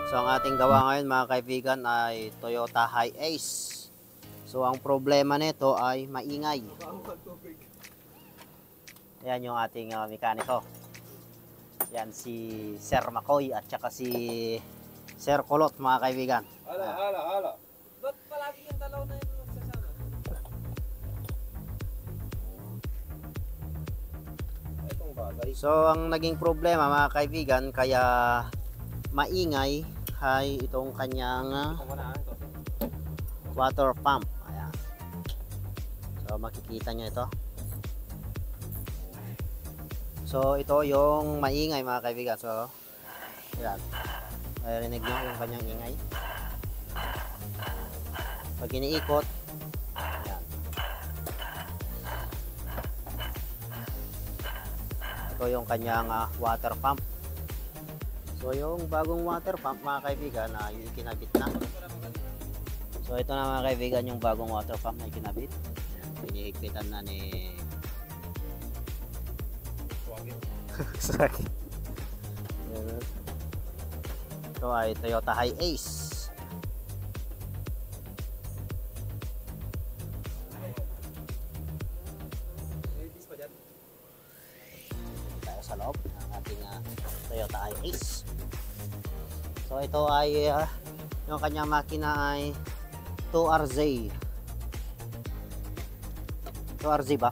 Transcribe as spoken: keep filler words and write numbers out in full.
So ang ating gawa ngayon mga kaibigan ay Toyota Hi-Ace. So ang problema nito ay maingay. Yan yung ating uh, mekaniko. Yan si Sir Makoy at saka si Sir Kulot mga kaibigan. Hala, hala, hala. Ba't palagi yung dalaw na yun magsasama? Itong bagay. So ang naging problema mga kaibigan kaya maingay ay itong kanyang uh, water pump. Ayan. So makikita nyo ito. So ito yung maingay mga kaibigan. So yan. Narinig nyo yung kanyang ingay. Pag iniikot, yan. Ito yung kanyang uh, water pump. So yung bagong water pump mga kaibigan na uh, ikinabit na. So ito na mga kaibigan yung bagong water pump na ikinabit. Pinihigpitan na ni Swaggy. Ito ay Toyota Hi-Ace. Tayo sa loob ng ating uh, Toyota Hi-Ace. So ito ay uh, yung kanyang makina ay two R Z. two R Z ba?